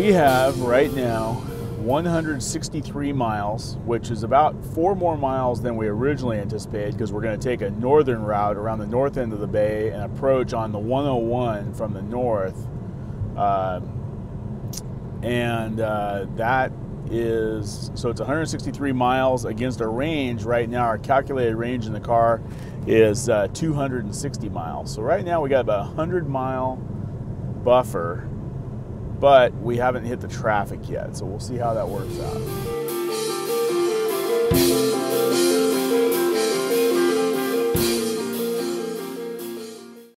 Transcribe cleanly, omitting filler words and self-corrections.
We have right now 163 miles, which is about 4 more miles than we originally anticipated, because we're going to take a northern route around the north end of the bay and approach on the 101 from the north. That is, so it's 163 miles against a range. Right now our calculated range in the car is 260 miles. So right now we got about a 100-mile buffer, but we haven't hit the traffic yet, so we'll see how that works out.